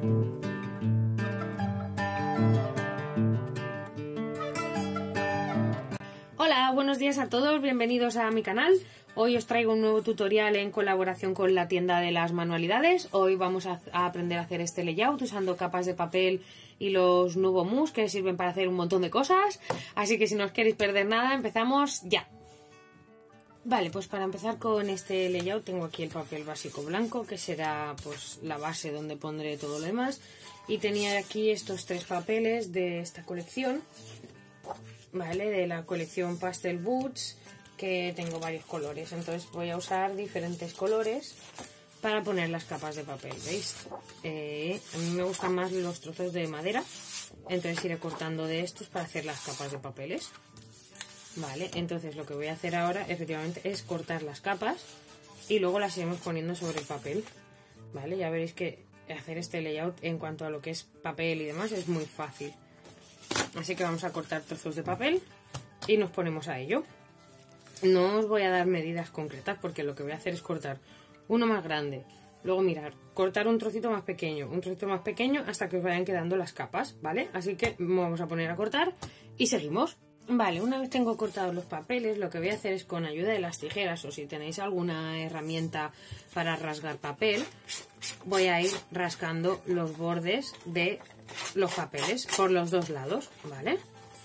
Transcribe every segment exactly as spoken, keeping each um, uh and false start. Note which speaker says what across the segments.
Speaker 1: Hola, buenos días a todos, bienvenidos a mi canal. Hoy os traigo un nuevo tutorial en colaboración con la tienda de las manualidades. Hoy vamos a, a aprender a hacer este layout usando capas de papel y los Nuvo Mousse, que sirven para hacer un montón de cosas. Así que si no os queréis perder nada, empezamos ya. Vale, pues para empezar con este layout tengo aquí el papel básico blanco, que será pues la base donde pondré todo lo demás. Y tenía aquí estos tres papeles de esta colección, vale, de la colección Pastel Boots, que tengo varios colores. Entonces voy a usar diferentes colores para poner las capas de papel, ¿veis? Eh, a mí me gustan más los trozos de madera, entonces iré cortando de estos para hacer las capas de papeles. Vale, entonces lo que voy a hacer ahora efectivamente es cortar las capas y luego las iremos poniendo sobre el papel. Vale, ya veréis que hacer este layout en cuanto a lo que es papel y demás es muy fácil. Así que vamos a cortar trozos de papel y nos ponemos a ello. No os voy a dar medidas concretas porque lo que voy a hacer es cortar uno más grande, luego mirar, cortar un trocito más pequeño, un trocito más pequeño hasta que os vayan quedando las capas, ¿vale? Así que vamos a poner a cortar y seguimos. Vale, una vez tengo cortados los papeles, lo que voy a hacer es, con ayuda de las tijeras o si tenéis alguna herramienta para rasgar papel, voy a ir rascando los bordes de los papeles por los dos lados, ¿vale?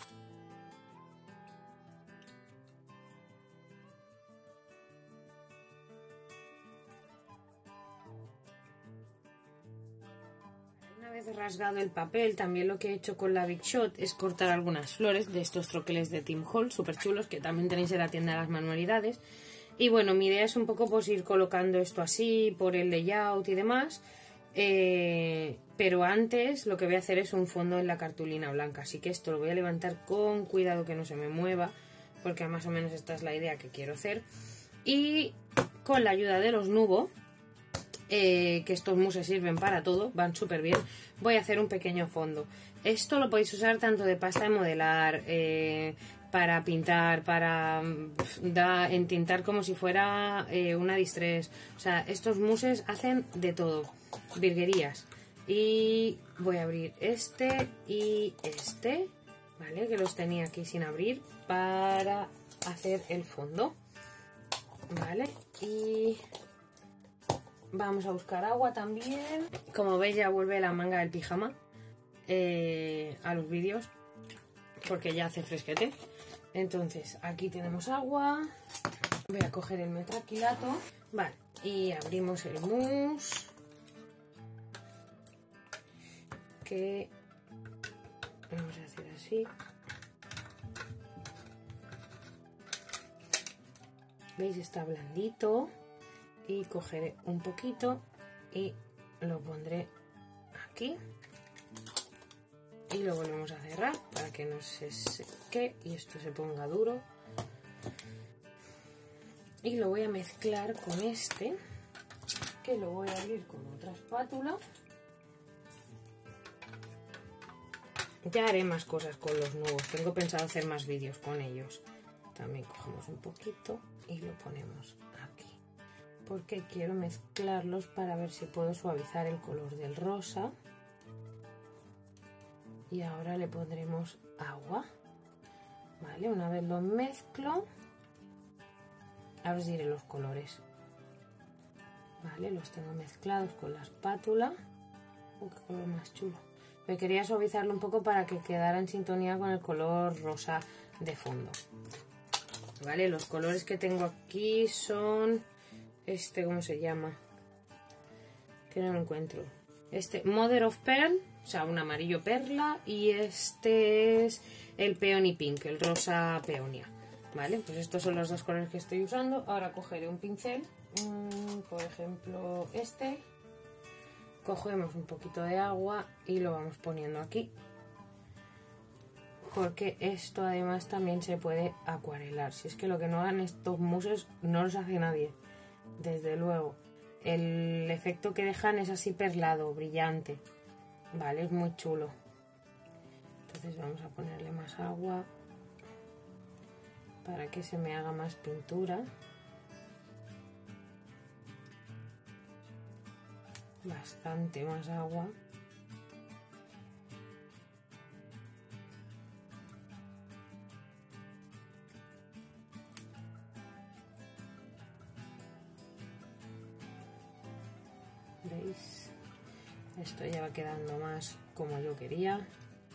Speaker 1: Una vez rasgado el papel, también lo que he hecho con la Big Shot es cortar algunas flores de estos troqueles de Tim Holtz, súper chulos, que también tenéis en la tienda de las manualidades. Y bueno, mi idea es un poco pues ir colocando esto así por el layout y demás. Eh, pero antes lo que voy a hacer es un fondo en la cartulina blanca, así que esto lo voy a levantar con cuidado que no se me mueva, porque más o menos esta es la idea que quiero hacer. Y con la ayuda de los Nuvo, eh, que estos mousses sirven para todo, van súper bien, voy a hacer un pequeño fondo. Esto lo podéis usar tanto de pasta de modelar, eh, para pintar, para da, entintar como si fuera eh, una distress. O sea, estos mousses hacen de todo, virguerías. Y voy a abrir este y este, ¿vale? Que los tenía aquí sin abrir para hacer el fondo, ¿vale? Y vamos a buscar agua también. Como veis, ya vuelve la manga del pijama eh, a los vídeos, porque ya hace fresquete. Entonces aquí tenemos agua, voy a coger el metraquilato, vale, y abrimos el mousse, que vamos a hacer así. ¿Veis? Está blandito, y cogeré un poquito y lo pondré aquí. Y lo volvemos a cerrar para que no se seque y esto se ponga duro. Y lo voy a mezclar con este, que lo voy a abrir con otra espátula. Ya haré más cosas con los nuevos, tengo pensado hacer más vídeos con ellos. También cogemos un poquito y lo ponemos aquí, porque quiero mezclarlos para ver si puedo suavizar el color del rosa. Y ahora le pondremos agua, ¿vale? Una vez lo mezclo, ahora os diré los colores, ¿vale? Los tengo mezclados con la espátula. ¡Uh, qué color más chulo! Me quería suavizarlo un poco para que quedara en sintonía con el color rosa de fondo, ¿vale? Los colores que tengo aquí son este, ¿cómo se llama? Que no lo encuentro. Este, Mother of Pearl, o sea, un amarillo perla, y este es el Peony Pink, el rosa peonia, ¿vale? Pues estos son los dos colores que estoy usando. Ahora cogeré un pincel, mmm, por ejemplo este, cogemos un poquito de agua y lo vamos poniendo aquí, porque esto además también se puede acuarelar. Si es que lo que no hagan estos mousses no los hace nadie, desde luego. El efecto que dejan es así perlado, brillante, vale, es muy chulo. Entonces vamos a ponerle más agua para que se me haga más pintura. Bastante más agua. ¿Veis? Esto ya va quedando más como yo quería.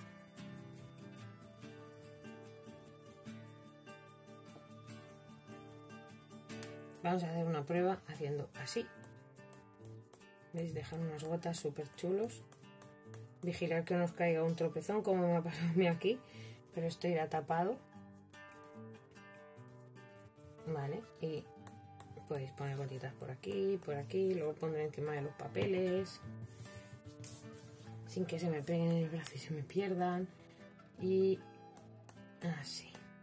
Speaker 1: Vamos a hacer una prueba haciendo así. ¿Veis? Dejan unas gotas súper chulos. Vigilar que no os caiga un tropezón como me ha pasado a mí aquí. Pero esto irá tapado. Vale, y podéis poner gotitas por aquí, por aquí. Luego pondré encima de los papeles. Sin que se me peguen en el brazo y se me pierdan. Y así.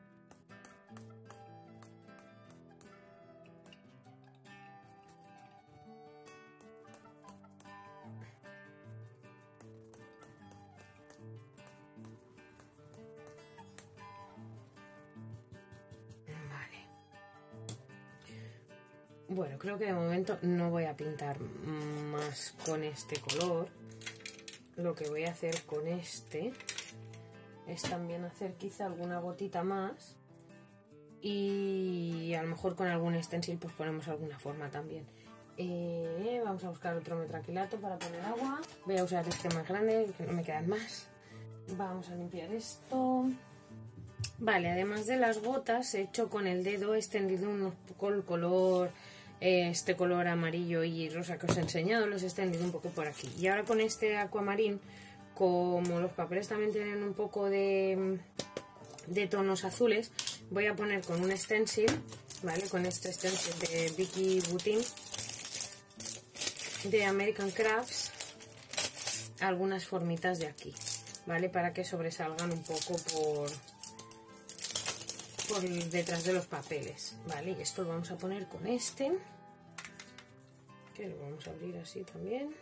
Speaker 1: Bueno, creo que de momento no voy a pintar más con este color. Lo que voy a hacer con este es también hacer quizá alguna gotita más. Y a lo mejor con algún stencil pues ponemos alguna forma también. Eh, vamos a buscar otro metraquilato para poner agua. Voy a usar este más grande, que no me quedan más. Vamos a limpiar esto. Vale, además de las gotas he hecho con el dedo, he extendido un poco el color, eh, este color amarillo y rosa que os he enseñado, los he extendido un poco por aquí. Y ahora con este aquamarín, como los papeles también tienen un poco de, de tonos azules, voy a poner con un stencil, ¿vale? Con este stencil de Vicky Butin de American Crafts, algunas formitas de aquí, ¿vale? Para que sobresalgan un poco por... por detrás de los papeles, ¿vale? Y esto lo vamos a poner con este, que lo vamos a abrir así también.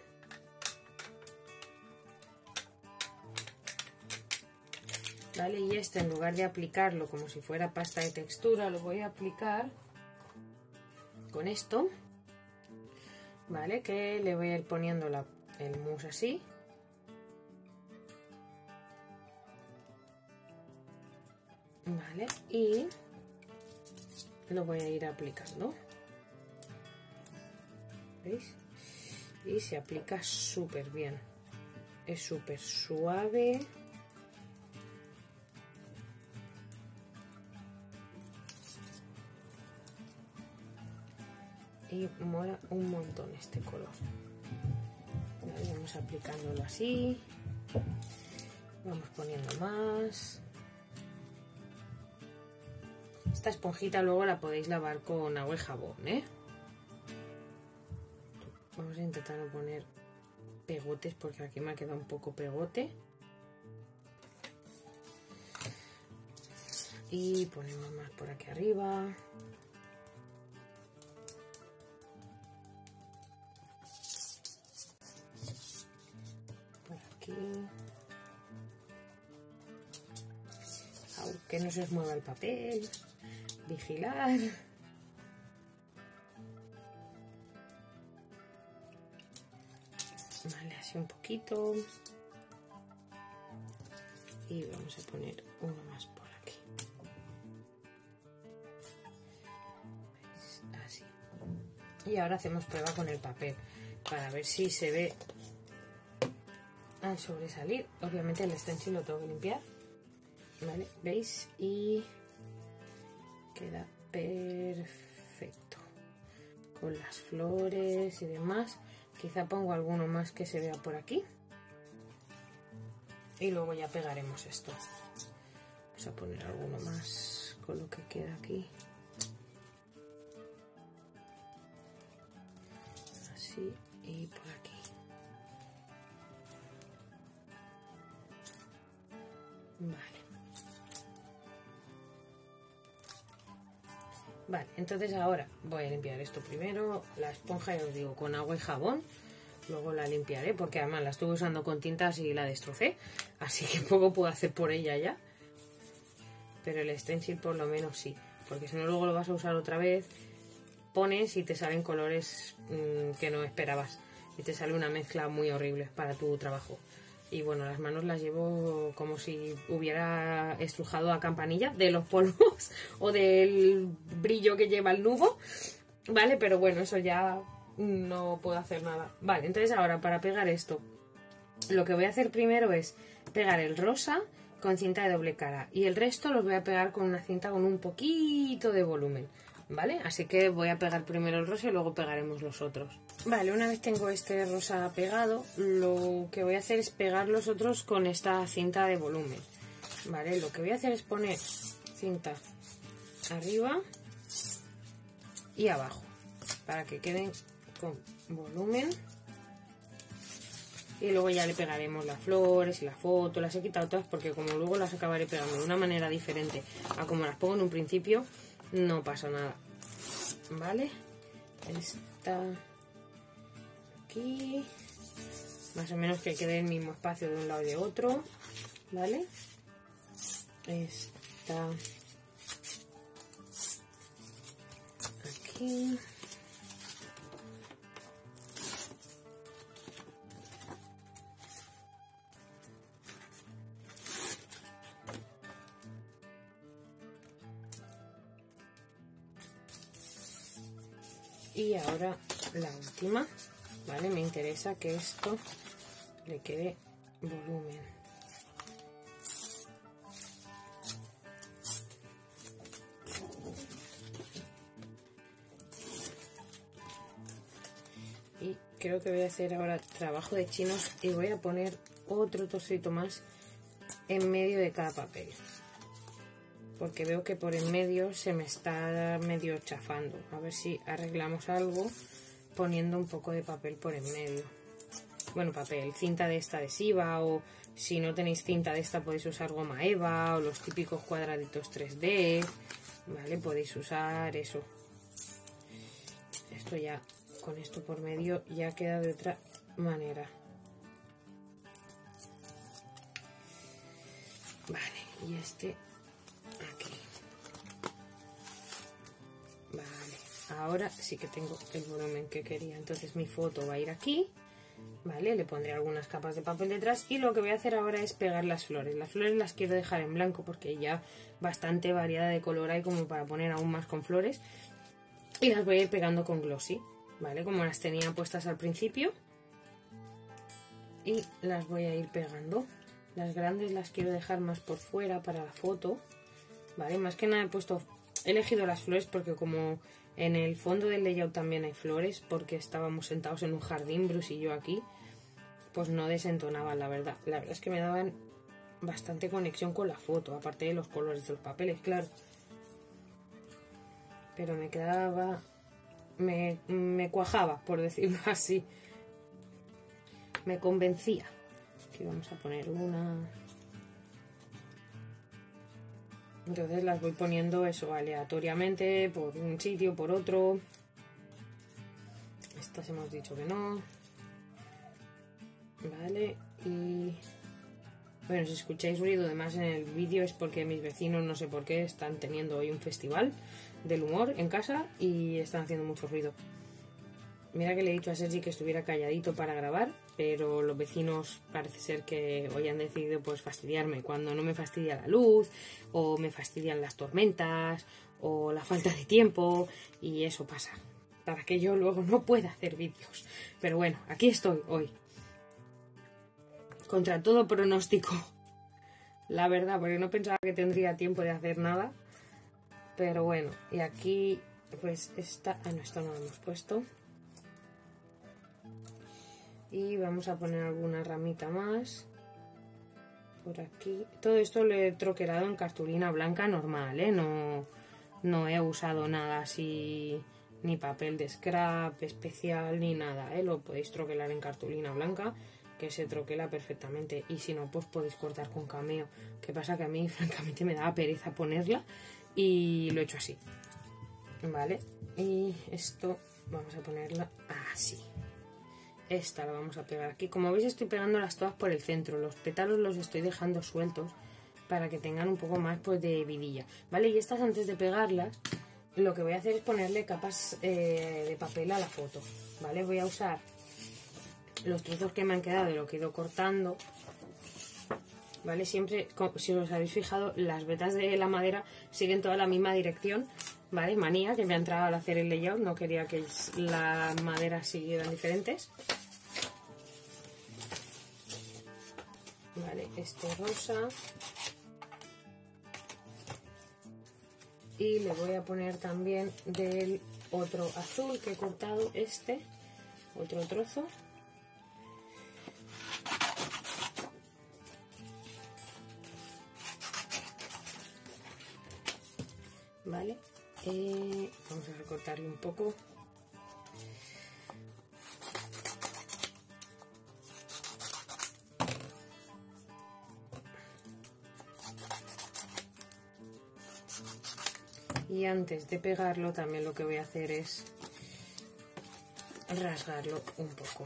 Speaker 1: Vale, y este, en lugar de aplicarlo como si fuera pasta de textura, lo voy a aplicar con esto, ¿vale? Que le voy a ir poniendo la, el mousse así. Vale, y lo voy a ir aplicando. ¿Veis? Y se aplica súper bien. Es súper suave. Y mola un montón este color. Vale, vamos aplicándolo así. Vamos poniendo más. Esta esponjita luego la podéis lavar con agua y jabón, ¿eh? Vamos a intentar no poner pegotes porque aquí me ha quedado un poco pegote. Y ponemos más por aquí arriba. Por aquí. Que no se os mueva el papel. Vigilar. Vale, así un poquito. Y vamos a poner uno más por aquí. ¿Veis? Así. Y ahora hacemos prueba con el papel para ver si se ve al sobresalir. Obviamente el stencil lo tengo que limpiar. Vale, ¿veis? Y queda perfecto con las flores y demás. Quizá pongo alguno más que se vea por aquí y luego ya pegaremos esto. Vamos a poner alguno más con lo que queda aquí, así, y por aquí. Vale. Vale, entonces ahora voy a limpiar esto primero, la esponja, ya os digo, con agua y jabón. Luego la limpiaré porque además la estuve usando con tintas y la destrocé, así que poco puedo hacer por ella ya. Pero el stencil por lo menos sí, porque si no luego lo vas a usar otra vez, pones y te salen colores mmm, que no esperabas y te sale una mezcla muy horrible para tu trabajo. Y bueno, las manos las llevo como si hubiera estrujado a campanilla de los polvos o del brillo que lleva el nubo, ¿vale? Pero bueno, eso ya no puedo hacer nada. Vale, entonces ahora para pegar esto, lo que voy a hacer primero es pegar el rosa con cinta de doble cara y el resto los voy a pegar con una cinta con un poquito de volumen, ¿vale? Así que voy a pegar primero el rosa y luego pegaremos los otros. Vale, una vez tengo este rosa pegado, lo que voy a hacer es pegar los otros con esta cinta de volumen, ¿vale? Lo que voy a hacer es poner cinta arriba y abajo para que queden con volumen. Y luego ya le pegaremos las flores y la foto. Las he quitado todas porque como luego las acabaré pegando de una manera diferente a como las pongo en un principio, no pasa nada. ¿Vale? Esta aquí. Más o menos que quede el mismo espacio de un lado y de otro. ¿Vale? Esta aquí. Y ahora la última, ¿vale? Me interesa que esto le quede volumen. Y creo que voy a hacer ahora trabajo de chinos y voy a poner otro trocito más en medio de cada papel. Porque veo que por en medio se me está medio chafando. A ver si arreglamos algo poniendo un poco de papel por en medio. Bueno, papel, cinta de esta adhesiva, o si no tenéis cinta de esta podéis usar goma eva o los típicos cuadraditos tres D, ¿vale? Podéis usar eso. Esto ya, con esto por medio ya queda de otra manera. Vale, y este aquí. Vale, ahora sí que tengo el volumen que quería. Entonces mi foto va a ir aquí, vale, le pondré algunas capas de papel detrás y lo que voy a hacer ahora es pegar las flores. Las flores las quiero dejar en blanco porque ya bastante variedad de color hay como para poner aún más con flores, y las voy a ir pegando con glossy, vale, como las tenía puestas al principio, y las voy a ir pegando. Las grandes las quiero dejar más por fuera para la foto. Vale, más que nada he puesto, he elegido las flores porque como en el fondo del layout también hay flores, porque estábamos sentados en un jardín, Bruce y yo aquí, pues no desentonaban, la verdad. La verdad es que me daban bastante conexión con la foto, aparte de los colores de los papeles, claro. Pero me quedaba, me, me cuajaba, por decirlo así. Me convencía. Aquí vamos a poner una... Entonces las voy poniendo eso aleatoriamente, por un sitio, por otro. Estas hemos dicho que no. Vale, y... Bueno, si escucháis ruido además en el vídeo es porque mis vecinos, no sé por qué, están teniendo hoy un festival del humor en casa y están haciendo mucho ruido. Mira que le he dicho a Sergi que estuviera calladito para grabar, pero los vecinos parece ser que hoy han decidido pues fastidiarme cuando no me fastidia la luz, o me fastidian las tormentas, o la falta de tiempo, y eso pasa, para que yo luego no pueda hacer vídeos. Pero bueno, aquí estoy hoy, contra todo pronóstico, la verdad, porque no pensaba que tendría tiempo de hacer nada, pero bueno, y aquí pues esta, ah no, esto no lo hemos puesto. Y vamos a poner alguna ramita más por aquí. Todo esto lo he troquelado en cartulina blanca normal, ¿eh? No, no he usado nada así, ni papel de scrap especial, ni nada, ¿eh? Lo podéis troquelar en cartulina blanca, que se troquela perfectamente. Y si no, pues podéis cortar con cameo. Que pasa que a mí, francamente, me daba pereza ponerla y lo he hecho así. Vale, y esto vamos a ponerla así. Esta la vamos a pegar aquí. Como veis estoy pegándolas todas por el centro. Los pétalos los estoy dejando sueltos para que tengan un poco más pues de vidilla, ¿vale? Y estas, antes de pegarlas, lo que voy a hacer es ponerle capas eh, de papel a la foto, ¿vale? Voy a usar los trozos que me han quedado de lo que he ido cortando, ¿vale? Siempre, si os habéis fijado, las vetas de la madera siguen toda la misma dirección, ¿vale? Manía que me ha entrado al hacer el layout, no quería que las maderas siguieran diferentes. Vale, este rosa. Y le voy a poner también del otro azul que he cortado, este, otro trozo. Vale, eh, vamos a recortarle un poco. Y antes de pegarlo también lo que voy a hacer es rasgarlo un poco.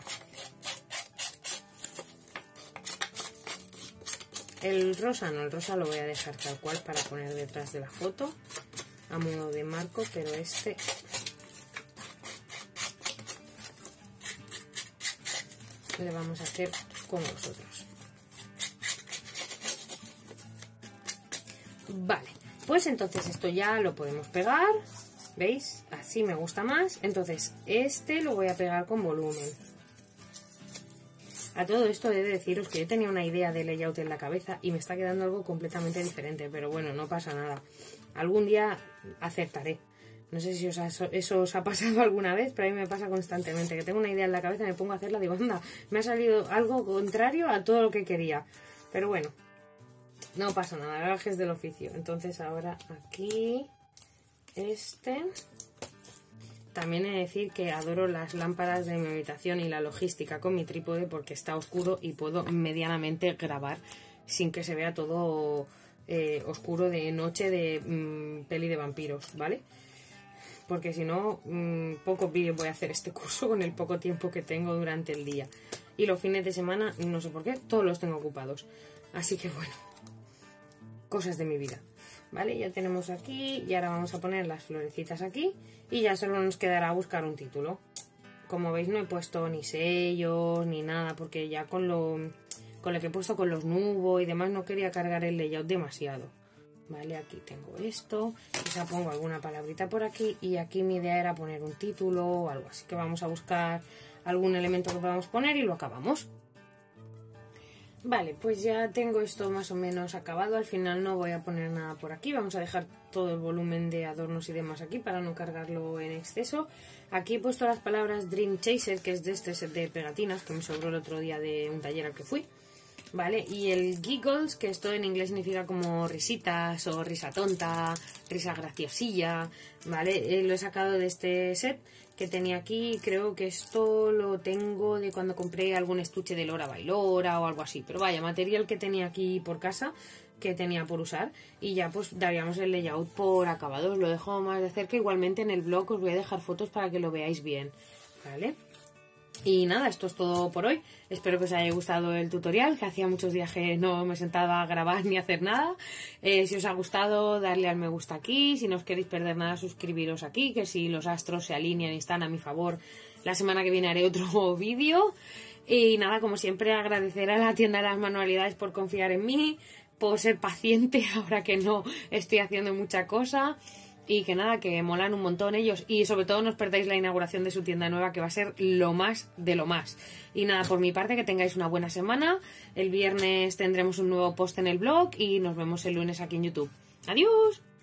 Speaker 1: El rosa no, el rosa lo voy a dejar tal cual para poner detrás de la foto a modo de marco, pero este le vamos a hacer con nosotros. Vale. Pues entonces esto ya lo podemos pegar, ¿veis? Así me gusta más. Entonces este lo voy a pegar con volumen. A todo esto he de deciros que yo tenía una idea de layout en la cabeza y me está quedando algo completamente diferente, pero bueno, no pasa nada. Algún día acertaré. No sé si os ha, eso os ha pasado alguna vez, pero a mí me pasa constantemente, que tengo una idea en la cabeza, me pongo a hacerla y digo, anda, me ha salido algo contrario a todo lo que quería. Pero bueno. No pasa nada, gajes del oficio. Entonces ahora aquí, este. También he de decir que adoro las lámparas de mi habitación y la logística con mi trípode porque está oscuro y puedo medianamente grabar sin que se vea todo eh, oscuro de noche de mmm, peli de vampiros, ¿vale? Porque si no, mmm, pocos vídeos voy a hacer este curso con el poco tiempo que tengo durante el día. Y los fines de semana, no sé por qué, todos los tengo ocupados. Así que bueno. Cosas de mi vida, ¿vale? Ya tenemos aquí y ahora vamos a poner las florecitas aquí y ya solo nos quedará buscar un título. Como veis no he puesto ni sellos ni nada porque ya con lo, con lo que he puesto con los nubos y demás no quería cargar el layout demasiado. Vale, aquí tengo esto, quizá pongo alguna palabrita por aquí y aquí mi idea era poner un título o algo, así que vamos a buscar algún elemento que podamos poner y lo acabamos. Vale, pues ya tengo esto más o menos acabado, al final no voy a poner nada por aquí, vamos a dejar todo el volumen de adornos y demás aquí para no cargarlo en exceso. Aquí he puesto las palabras Dream Chaser, que es de este set de pegatinas que me sobró el otro día de un taller al que fui. Vale, y el giggles, que esto en inglés significa como risitas o risa tonta, risa graciosilla, ¿vale? Eh, lo he sacado de este set que tenía aquí, creo que esto lo tengo de cuando compré algún estuche de Lora Bailora o algo así, pero vaya, material que tenía aquí por casa, que tenía por usar, y ya pues daríamos el layout por acabado. Os lo dejo más de cerca, igualmente en el blog os voy a dejar fotos para que lo veáis bien, ¿vale? Y nada, esto es todo por hoy. Espero que os haya gustado el tutorial, que hacía muchos días que no me sentaba a grabar ni a hacer nada. Eh, si os ha gustado, darle al me gusta aquí. Si no os queréis perder nada, suscribiros aquí, que si los astros se alinean y están a mi favor, la semana que viene haré otro vídeo. Y nada, como siempre, agradecer a la tienda de las manualidades por confiar en mí, por ser paciente ahora que no estoy haciendo mucha cosa. Y que nada, que molan un montón ellos. Y sobre todo no os perdáis la inauguración de su tienda nueva, que va a ser lo más de lo más. Y nada, por mi parte, que tengáis una buena semana. El viernes tendremos un nuevo post en el blog y nos vemos el lunes aquí en YouTube. ¡Adiós!